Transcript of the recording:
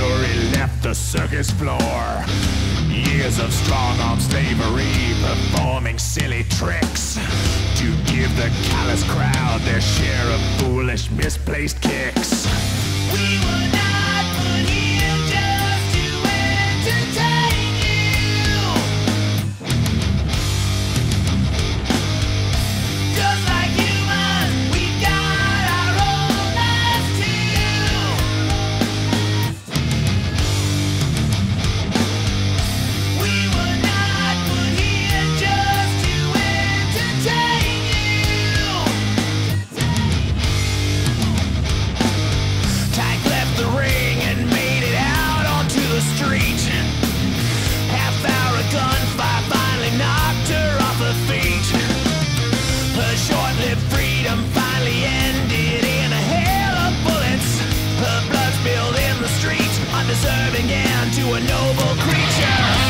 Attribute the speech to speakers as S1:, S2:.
S1: fury left the circus floor. Years of strong-arm slavery, performing silly tricks to give the callous crowd their share of foolish, misplaced kicks.
S2: We were not put here just to entertain you. Just like humans, we've got our own lives too. We were not put here just to entertain you. Tyke left the ring and made it out onto the street. Half hour of gunfire finally knocked her off her feet. Her short-lived freedom finally ended in a hail of bullets. Her blood spilled in the street, undeserving and to a noble creature.